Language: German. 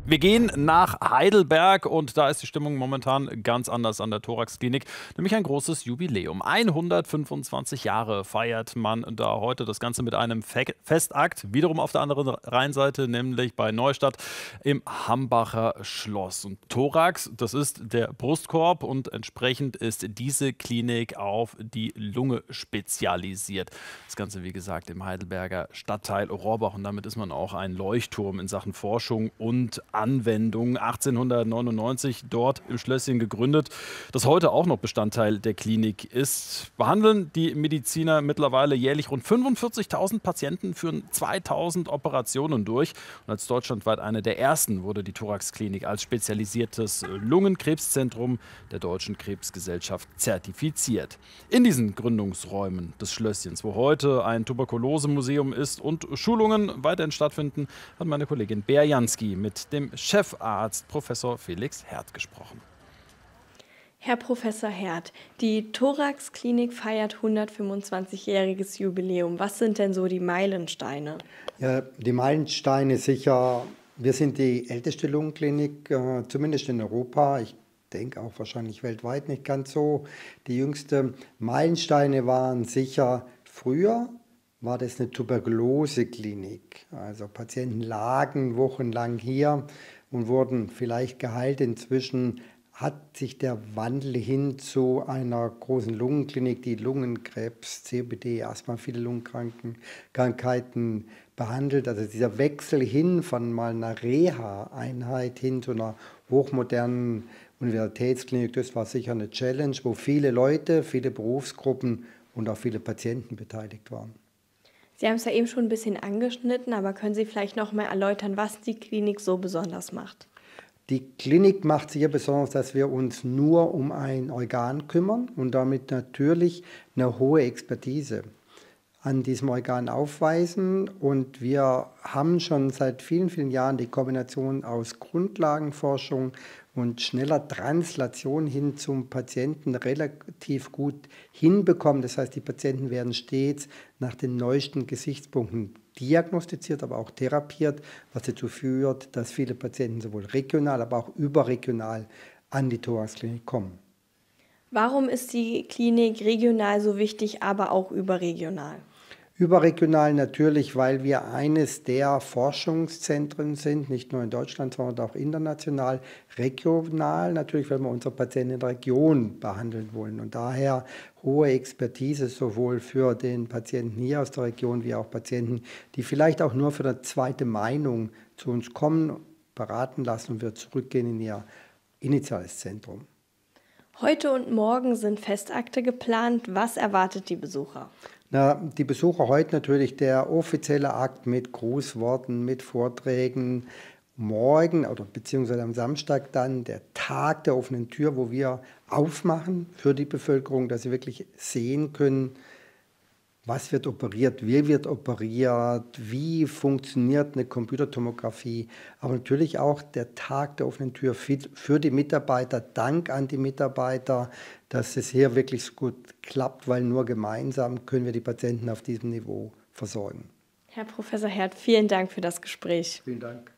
Wir gehen nach Heidelberg und da ist die Stimmung momentan ganz anders an der Thorax-Klinik, nämlich ein großes Jubiläum. 125 Jahre feiert man da heute, das Ganze mit einem Festakt, wiederum auf der anderen Rheinseite, nämlich bei Neustadt im Hambacher Schloss. Und Thorax, das ist der Brustkorb und entsprechend ist diese Klinik auf die Lunge spezialisiert. Das Ganze, wie gesagt, im Heidelberger Stadtteil Rohrbach und damit ist man auch ein Leuchtturm in Sachen Forschung und Anwendung. 1899 dort im Schlösschen gegründet, das heute auch noch Bestandteil der Klinik ist. Behandeln die Mediziner mittlerweile jährlich rund 45.000 Patienten, führen 2.000 Operationen durch. Und als deutschlandweit eine der ersten wurde die Thorax-Klinik als spezialisiertes Lungenkrebszentrum der Deutschen Krebsgesellschaft zertifiziert. In diesen Gründungsräumen des Schlösschens, wo heute ein Tuberkulosemuseum ist und Schulungen weiterhin stattfinden, hat meine Kollegin Bea Jansky mit dem Chefarzt Professor Felix Herd gesprochen. Herr Professor Herd, die Thorax-Klinik feiert 125-jähriges Jubiläum. Was sind denn so die Meilensteine? Ja, die Meilensteine sicher, wir sind die älteste Lungenklinik, zumindest in Europa. Ich denke auch wahrscheinlich weltweit nicht ganz so. Die jüngsten Meilensteine waren sicher früher. War das eine Tuberkuloseklinik. Also Patienten lagen wochenlang hier und wurden vielleicht geheilt. Inzwischen hat sich der Wandel hin zu einer großen Lungenklinik, die Lungenkrebs, COPD, Asthma, viele Lungenkrankheiten behandelt. Also dieser Wechsel hin von mal einer Reha-Einheit hin zu einer hochmodernen Universitätsklinik, das war sicher eine Challenge, wo viele Leute, viele Berufsgruppen und auch viele Patienten beteiligt waren. Sie haben es ja eben schon ein bisschen angeschnitten, aber können Sie vielleicht noch mal erläutern, was die Klinik so besonders macht? Die Klinik macht sicher besonders, dass wir uns nur um ein Organ kümmern und damit natürlich eine hohe Expertise an diesem Organ aufweisen. Und wir haben schon seit vielen, vielen Jahren die Kombination aus Grundlagenforschung und schneller Translation hin zum Patienten relativ gut hinbekommen. Das heißt, die Patienten werden stets nach den neuesten Gesichtspunkten diagnostiziert, aber auch therapiert, was dazu führt, dass viele Patienten sowohl regional, aber auch überregional an die Thorax-Klinik kommen. Warum ist die Klinik regional so wichtig, aber auch überregional? Überregional natürlich, weil wir eines der Forschungszentren sind, nicht nur in Deutschland, sondern auch international. Regional natürlich, weil wir unsere Patienten in der Region behandeln wollen. Und daher hohe Expertise sowohl für den Patienten hier aus der Region, wie auch Patienten, die vielleicht auch nur für eine zweite Meinung zu uns kommen, beraten lassen und wir zurückgehen in ihr initiales Zentrum. Heute und morgen sind Festakte geplant. Was erwartet die Besucher? Na, die Besucher heute natürlich der offizielle Akt mit Grußworten, mit Vorträgen. Morgen oder beziehungsweise am Samstag dann der Tag der offenen Tür, wo wir aufmachen für die Bevölkerung, dass sie wirklich sehen können, was wird operiert, wie wird operiert, wie funktioniert eine Computertomographie. Aber natürlich auch der Tag der offenen Tür für die Mitarbeiter. Dank an die Mitarbeiter, dass es hier wirklich so gut klappt, weil nur gemeinsam können wir die Patienten auf diesem Niveau versorgen. Herr Professor Herd, vielen Dank für das Gespräch. Vielen Dank.